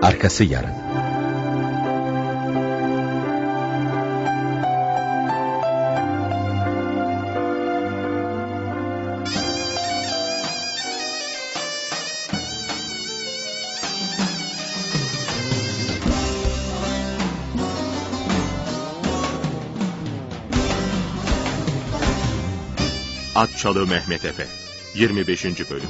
Arkası yarın. At Çalı Mehmet Efe 25. Bölüm.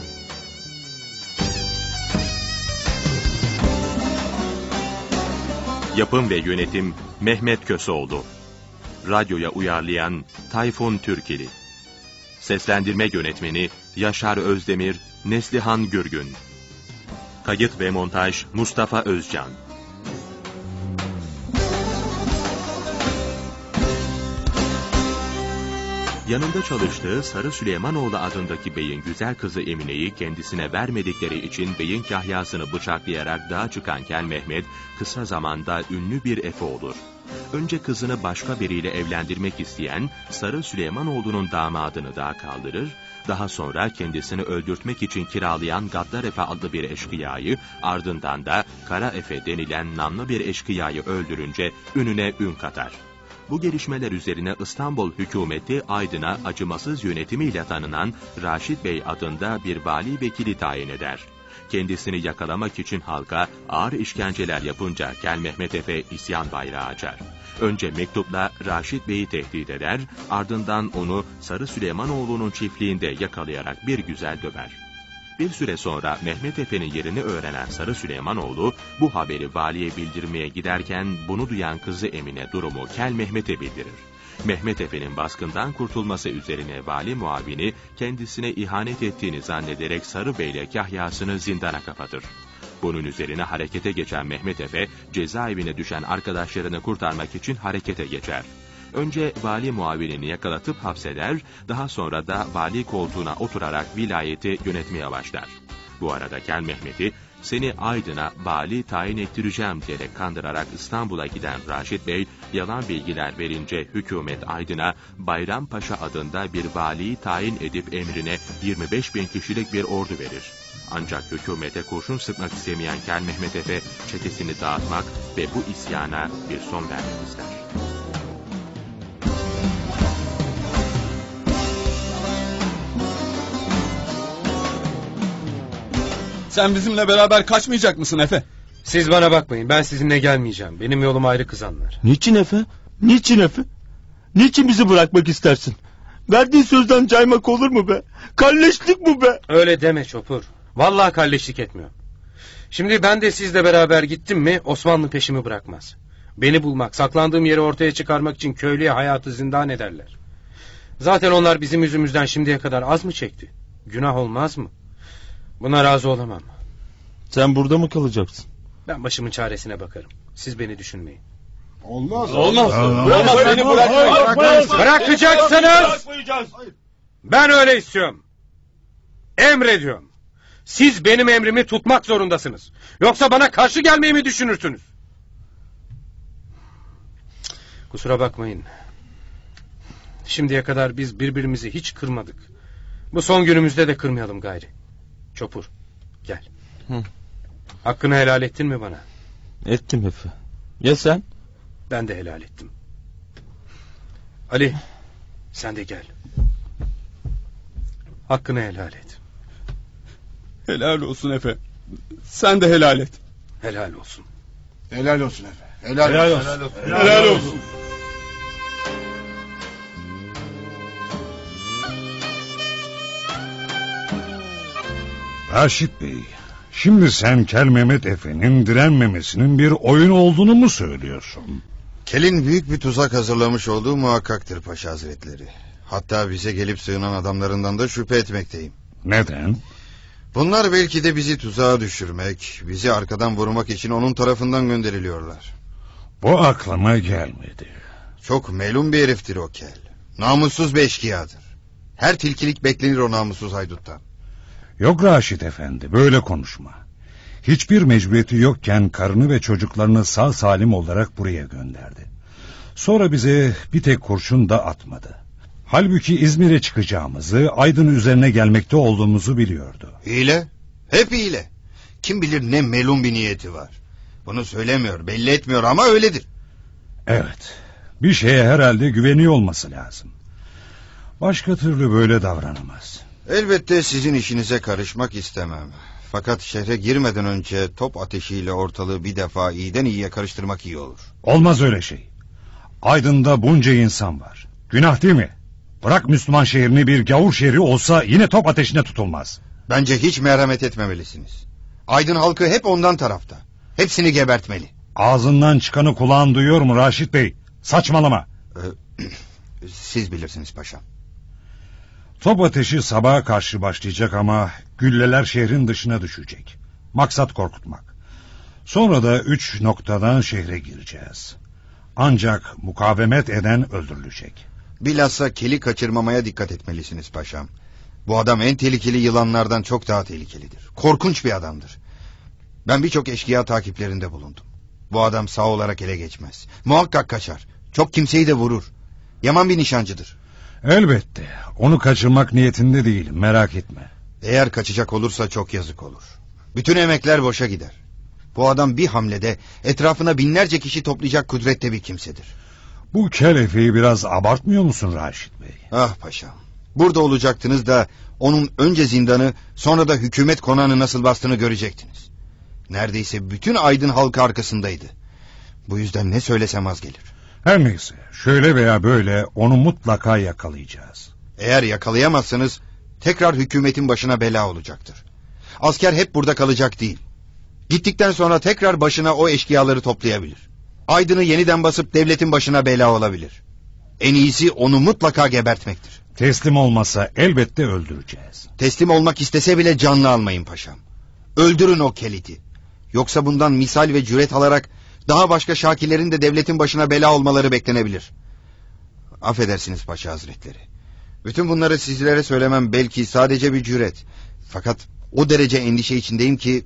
Yapım ve yönetim Mehmet Köseoğlu. Radyoya uyarlayan Tayfun Türkili. Seslendirme yönetmeni Yaşar Özdemir, Neslihan Gürgün. Kayıt ve montaj Mustafa Özcan. Yanında çalıştığı Sarı Süleymanoğlu adındaki beyin güzel kızı Emine'yi kendisine vermedikleri için beyin kahyasını bıçaklayarak dağa çıkan Kel Mehmet, kısa zamanda ünlü bir efe olur. Önce kızını başka biriyle evlendirmek isteyen Sarı Süleymanoğlu'nun damadını dağa kaldırır, daha sonra kendisini öldürtmek için kiralayan Gaddar Efe adlı bir eşkıyayı, ardından da Kara Efe denilen namlı bir eşkıyayı öldürünce ününe ün katar. Bu gelişmeler üzerine İstanbul hükümeti Aydın'a acımasız yönetimiyle tanınan Raşit Bey adında bir vali vekili tayin eder. Kendisini yakalamak için halka ağır işkenceler yapınca Kel Mehmet Efe isyan bayrağı açar. Önce mektupla Raşit Bey'i tehdit eder, ardından onu Sarı Süleymanoğlu'nun çiftliğinde yakalayarak bir güzel döver. Bir süre sonra Mehmet Efe'nin yerini öğrenen Sarı Süleymanoğlu bu haberi valiye bildirmeye giderken bunu duyan kızı Emine durumu Kel Mehmet'e bildirir. Mehmet Efe'nin baskından kurtulması üzerine vali muavini kendisine ihanet ettiğini zannederek Sarı Bey'le kahyasını zindana kapatır. Bunun üzerine harekete geçen Mehmet Efe cezaevine düşen arkadaşlarını kurtarmak için harekete geçer. Önce vali muavinini yakalatıp hapseder, daha sonra da vali koltuğuna oturarak vilayeti yönetmeye başlar. Bu arada Kel Mehmet'i seni Aydın'a vali tayin ettireceğim diyerek kandırarak İstanbul'a giden Raşit Bey yalan bilgiler verince hükümet Aydın'a Bayrampaşa adında bir valiyi tayin edip emrine 25.000 kişilik bir ordu verir. Ancak hükümete kurşun sıkmak istemeyen Kel Mehmet Efe çetesini dağıtmak ve bu isyana bir son vermek ister. Sen bizimle beraber kaçmayacak mısın Efe? Siz bana bakmayın, ben sizinle gelmeyeceğim. Benim yolum ayrı kızanlar. Niçin Efe? Niçin Efe? Niçin bizi bırakmak istersin? Verdiğin sözden caymak olur mu be? Kalleşlik bu be? Öyle deme Çopur. Vallahi kalleşlik etmiyorum. Şimdi ben de sizle beraber gittim mi Osmanlı peşimi bırakmaz. Beni bulmak, saklandığım yeri ortaya çıkarmak için köylüye hayatı zindan ederler. Zaten onlar bizim yüzümüzden şimdiye kadar az mı çekti? Günah olmaz mı? Buna razı olamam. Sen burada mı kalacaksın? Ben başımın çaresine bakarım. Siz beni düşünmeyin. Olmaz. Beni bırakmayın. Bırakacaksınız. Ben öyle istiyorum. Emrediyorum. Siz benim emrimi tutmak zorundasınız. Yoksa bana karşı gelmeyi mi düşünürsünüz? Kusura bakmayın. Şimdiye kadar biz birbirimizi hiç kırmadık. Bu son günümüzde de kırmayalım gayri. Çopur, gel. Hakkını helal ettin mi bana? Ettim Efe. Ya sen? Ben de helal ettim. Ali, sen de gel. Hakkını helal et. Helal olsun Efe. Sen de helal et. Helal olsun. Helal olsun Efe. Helal olsun. Helal olsun. Raşit Bey, şimdi sen Kel Mehmet Efe'nin direnmemesinin bir oyun olduğunu mu söylüyorsun? Kel'in büyük bir tuzak hazırlamış olduğu muhakkaktır Paşa Hazretleri. Hatta bize gelip sığınan adamlarından da şüphe etmekteyim. Neden? Bunlar belki de bizi tuzağa düşürmek, bizi arkadan vurmak için onun tarafından gönderiliyorlar. Bu aklıma gelmedi. Çok melun bir heriftir o Kel. Namussuz bir eşkıyadır. Her tilkilik beklenir o namussuz hayduttan. Yok Raşit Efendi, böyle konuşma. Hiçbir mecburiyeti yokken karını ve çocuklarını sağ salim olarak buraya gönderdi. Sonra bize bir tek kurşun da atmadı. Halbuki İzmir'e çıkacağımızı, Aydın üzerine gelmekte olduğumuzu biliyordu. Hile, hep hile. Kim bilir ne melun bir niyeti var. Bunu söylemiyor, belli etmiyor ama öyledir. Evet, bir şeye herhalde güveniyor olması lazım. Başka türlü böyle davranamaz. Elbette sizin işinize karışmak istemem. Fakat şehre girmeden önce top ateşiyle ortalığı bir defa iyiden iyiye karıştırmak iyi olur. Olmaz öyle şey. Aydın'da bunca insan var. Günah değil mi? Bırak Müslüman şehrini bir gavur şehri olsa yine top ateşine tutulmaz. Bence hiç merhamet etmemelisiniz. Aydın halkı hep ondan tarafta. Hepsini gebertmeli. Ağzından çıkanı kulağın duyuyor mu Raşit Bey? Saçmalama. Siz bilirsiniz paşam. Top ateşi sabaha karşı başlayacak ama gülleler şehrin dışına düşecek. Maksat korkutmak. Sonra da 3 noktadan şehre gireceğiz. Ancak mukavemet eden öldürülecek. Bilhassa Kel'i kaçırmamaya dikkat etmelisiniz paşam. Bu adam en tehlikeli yılanlardan çok daha tehlikelidir. Korkunç bir adamdır. Ben birçok eşkıya takiplerinde bulundum. Bu adam sağ olarak ele geçmez. Muhakkak kaçar. Çok kimseyi de vurur. Yaman bir nişancıdır. Elbette. Onu kaçırmak niyetinde değilim, merak etme. Eğer kaçacak olursa çok yazık olur. Bütün emekler boşa gider. Bu adam bir hamlede etrafına binlerce kişi toplayacak kudrette bir kimsedir. Bu kel Efe'yi biraz abartmıyor musun Raşit Bey? Ah paşam. Burada olacaktınız da onun önce zindanı sonra da hükümet konağını nasıl bastığını görecektiniz. Neredeyse bütün Aydın halkı arkasındaydı. Bu yüzden ne söylesem az gelir. Her neyse, şöyle veya böyle onu mutlaka yakalayacağız. Eğer yakalayamazsanız tekrar hükümetin başına bela olacaktır. Asker hep burada kalacak değil. Gittikten sonra tekrar başına o eşkıyaları toplayabilir. Aydın'ı yeniden basıp devletin başına bela olabilir. En iyisi onu mutlaka gebertmektir. Teslim olmasa elbette öldüreceğiz. Teslim olmak istese bile canlı almayın paşam. Öldürün o Kelit'i. Yoksa bundan misal ve cüret alarak daha başka şakirlerin de devletin başına bela olmaları beklenebilir. Affedersiniz paşa hazretleri. Bütün bunları sizlere söylemem belki sadece bir cüret. Fakat o derece endişe içindeyim ki...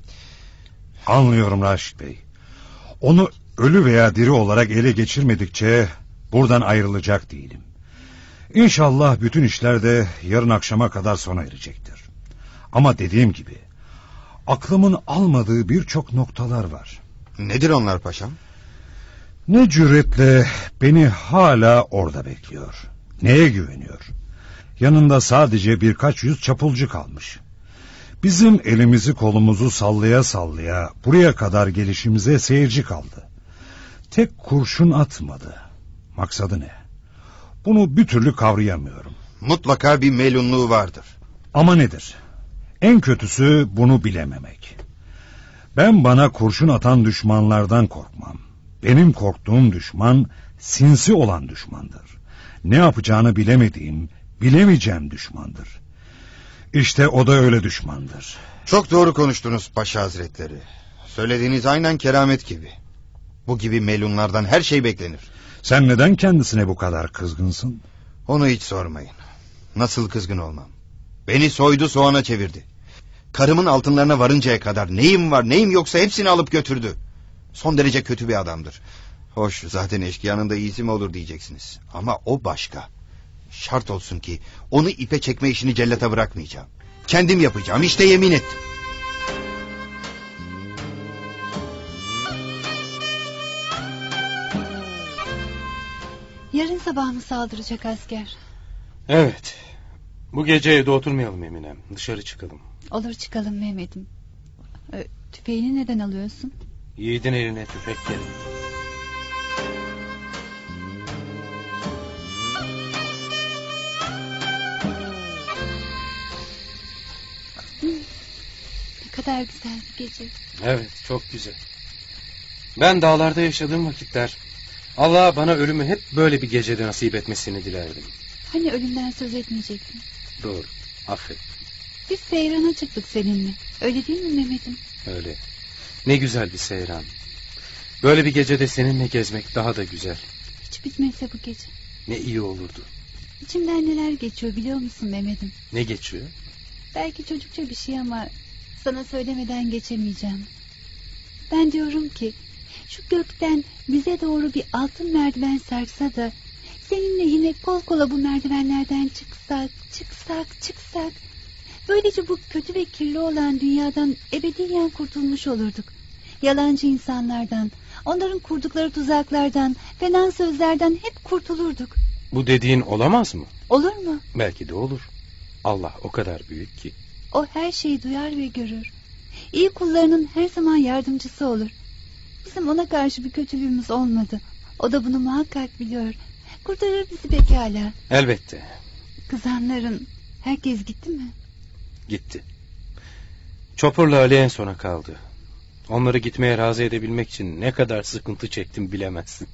Anlıyorum Raşit Bey. Onu ölü veya diri olarak ele geçirmedikçe buradan ayrılacak değilim. İnşallah bütün işler de yarın akşama kadar sona erecektir. Ama dediğim gibi aklımın almadığı birçok noktalar var. Nedir onlar paşam? Ne cüretle beni hala orada bekliyor. Neye güveniyor? Yanında sadece birkaç yüz çapulcu kalmış. Bizim elimizi kolumuzu sallaya sallaya buraya kadar gelişimize seyirci kaldı. Tek kurşun atmadı. Maksadı ne? Bunu bir türlü kavrayamıyorum. Mutlaka bir melunluğu vardır. Ama nedir? En kötüsü bunu bilememek. Ben bana kurşun atan düşmanlardan korkmam. Benim korktuğum düşman sinsi olan düşmandır. Ne yapacağını bilemediğim, bilemeyeceğim düşmandır. İşte o da öyle düşmandır. Çok doğru konuştunuz paşa hazretleri. Söylediğiniz aynen keramet gibi. Bu gibi melunlardan her şey beklenir. Sen neden kendisine bu kadar kızgınsın? Onu hiç sormayın. Nasıl kızgın olmam? Beni soydu soğana çevirdi. Karımın altınlarına varıncaya kadar neyim var neyim yoksa hepsini alıp götürdü. Son derece kötü bir adamdır. Hoş zaten eşkıyanın da iyisi mi olur diyeceksiniz. Ama o başka. Şart olsun ki onu ipe çekme işini cellata bırakmayacağım. Kendim yapacağım işte yemin ettim. Yarın sabah mı saldıracak asker? Evet. Bu gece evde oturmayalım Eminem. Dışarı çıkalım. Olur çıkalım Mehmet'im. Tüfeğini neden alıyorsun? Yiğidin eline tüfek gelir. Ne kadar güzel bir gece. Evet çok güzel. Ben dağlarda yaşadığım vakitler Allah bana ölümü hep böyle bir gecede nasip etmesini dilerdim. Hani ölümden söz etmeyecektin? Doğru, affet. Biz seyrana çıktık seninle. Öyle değil mi Mehmet'im? Öyle. Ne güzel bir seyran. Böyle bir gecede seninle gezmek daha da güzel. Hiç bitmese bu gece. Ne iyi olurdu. İçimden neler geçiyor biliyor musun Mehmet'im? Ne geçiyor? Belki çocukça bir şey ama sana söylemeden geçemeyeceğim. Ben diyorum ki şu gökten bize doğru bir altın merdiven sarksa da seninle yine kol kola bu merdivenlerden çıksak. Böylece bu kötü ve kirli olan dünyadan ebediyen kurtulmuş olurduk. Yalancı insanlardan, onların kurdukları tuzaklardan, fena sözlerden hep kurtulurduk. Bu dediğin olamaz mı? Olur mu? Belki de olur. Allah o kadar büyük ki. O her şeyi duyar ve görür. İyi kullarının her zaman yardımcısı olur. Bizim ona karşı bir kötülüğümüz olmadı. O da bunu muhakkak biliyor. Kurtarır bizi pekala. Elbette. Kızanların herkes gitti mi? Gitti. Chopper'la Ali en sona kaldı. Onları gitmeye razı edebilmek için ne kadar sıkıntı çektim bilemezsin.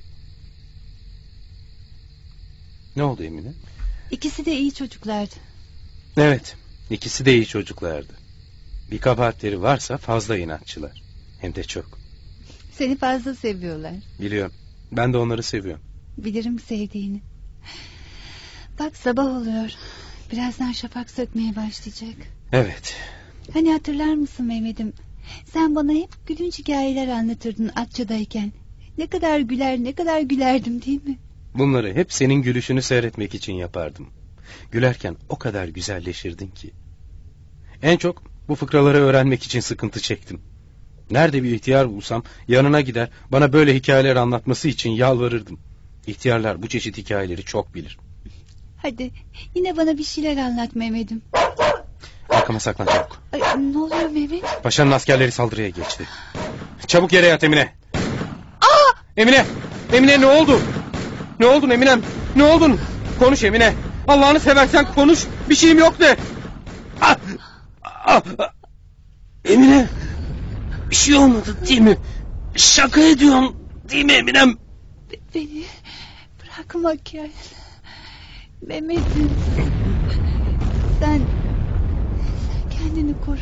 Ne oldu Emine? İkisi de iyi çocuklardı. Evet, ikisi de iyi çocuklardı. Bir kabahatleri varsa fazla inatçılar. Hem de çok. Seni fazla seviyorlar. Biliyorum. Ben de onları seviyorum. Bilirim sevdiğini. Bak sabah oluyor. Birazdan şafak sökmeye başlayacak. Evet. Hani hatırlar mısın Mehmet'im? Sen bana hep gülünç hikayeler anlatırdın Atça'dayken. Ne kadar güler, ne kadar gülerdim değil mi? Bunları hep senin gülüşünü seyretmek için yapardım. Gülerken o kadar güzelleşirdin ki. En çok bu fıkraları öğrenmek için sıkıntı çektim. Nerede bir ihtiyar bulsam yanına gider bana böyle hikayeler anlatması için yalvarırdım. İhtiyarlar bu çeşit hikayeleri çok bilir. Hadi yine bana bir şeyler anlat Mehmet'im. Arkama saklan çabuk. Ay, ne oluyor Mehmet? Paşanın askerleri saldırıya geçti. Çabuk yere yat Emine. Aa! Emine! Emine ne oldu? Ne oldun Eminem? Ne oldun? Konuş Emine. Allah'ını seversen konuş. Bir şeyim yok de. Ah! Ah! Emine. Bir şey olmadı değil mi? Şaka ediyorsun değil mi Eminem? Beni bırakma Kel. Mehmet'im. Sen kendini koru.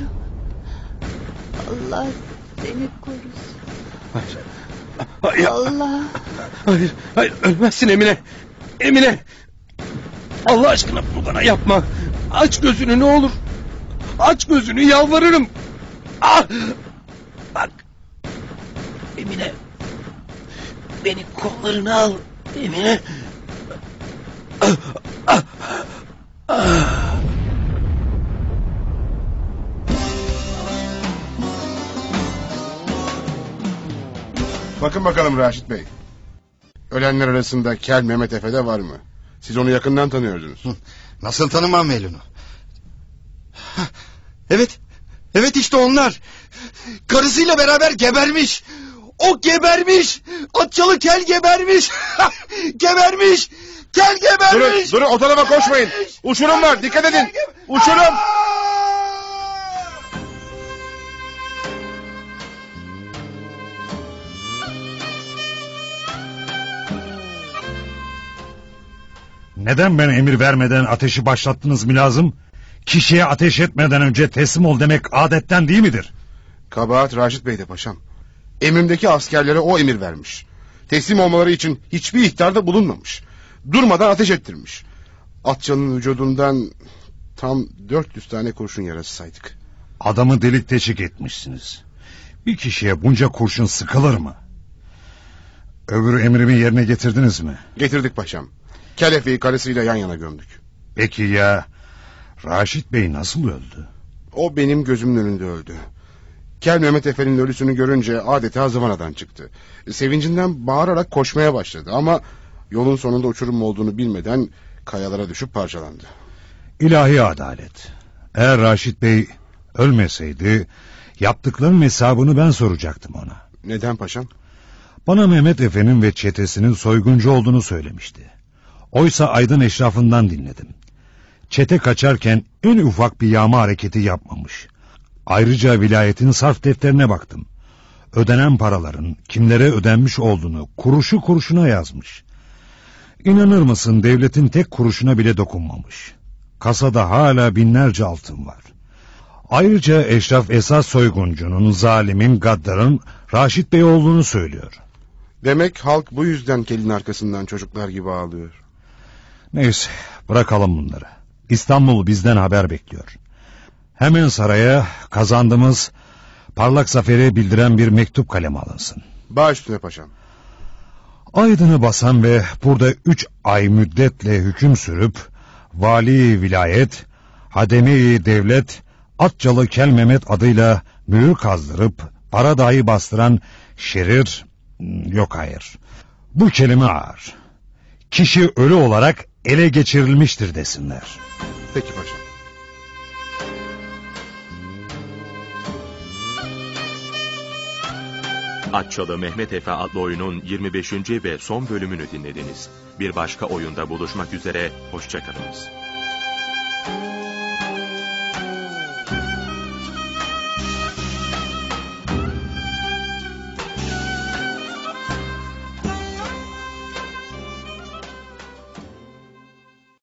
Allah seni korusun. Hayır. Hayır. Allah. Hayır ölmezsin Emine. Emine. Allah aşkına bunu bana yapma. Aç gözünü ne olur. Aç gözünü yalvarırım. Ah! Bak. Emine. Beni kollarına al. Emine. Ah! Ah! Ah! Bakın bakalım Raşit Bey. Ölenler arasında Kel Mehmet Efe de var mı? Siz onu yakından tanıyordunuz. Nasıl tanımam Melun'u? Evet. Evet işte onlar. Karısıyla beraber gebermiş. O gebermiş. Atçalı Kel gebermiş. Gebermiş. Kel gebermiş. Durun o tarafa koşmayın. Uçurum var dikkat edin. Uçurum. Neden ben emir vermeden ateşi başlattınız mı lazım? Kişiye ateş etmeden önce teslim ol demek adetten değil midir? Kabahat Raşit Bey'de paşam. Emrimdeki askerlere o emir vermiş. Teslim olmaları için hiçbir ihtarda bulunmamış. Durmadan ateş ettirmiş. Atçanın vücudundan tam 400 tane kurşun yarası saydık. Adamı delik deşik etmişsiniz. Bir kişiye bunca kurşun sıkılır mı? Öbür emrimi yerine getirdiniz mi? Getirdik paşam. Kel Efe'yi karısıyla yan yana gömdük. Peki ya Raşit Bey nasıl öldü? O benim gözümün önünde öldü. Kel Mehmet Efe'nin ölüsünü görünce adeta zıvanadan çıktı. Sevincinden bağırarak koşmaya başladı ama yolun sonunda uçurum olduğunu bilmeden kayalara düşüp parçalandı. İlahi adalet. Eğer Raşit Bey ölmeseydi yaptıklarının hesabını ben soracaktım ona. Neden paşam? Bana Mehmet Efe'nin ve çetesinin soyguncu olduğunu söylemişti. Oysa aydın eşrafından dinledim. Çete kaçarken en ufak bir yağma hareketi yapmamış. Ayrıca vilayetin sarf defterine baktım. Ödenen paraların kimlere ödenmiş olduğunu kuruşu kuruşuna yazmış. İnanır mısın devletin tek kuruşuna bile dokunmamış. Kasada hala binlerce altın var. Ayrıca eşraf esas soyguncunun, zalimin, gaddarın Raşit Bey olduğunu söylüyor. Demek halk bu yüzden Kel'in arkasından çocuklar gibi ağlıyor. Neyse bırakalım bunları. İstanbul bizden haber bekliyor. Hemen saraya kazandığımız parlak zaferi bildiren bir mektup kaleme alınsın. Baş üstüne paşam. Aydın'ı basan ve burada 3 ay müddetle hüküm sürüp vali vilayet, hademi devlet, Atçalı Kel Mehmet adıyla mühür kazdırıp para dahi bastıran şerir, yok hayır. Bu kelime ağır. Kişi ölü olarak ele geçirilmiştir desinler. Peki paşam. Atçalı Mehmet Efe adlı oyunun 25. ve son bölümünü dinlediniz. Bir başka oyunda buluşmak üzere, hoşça kalınız.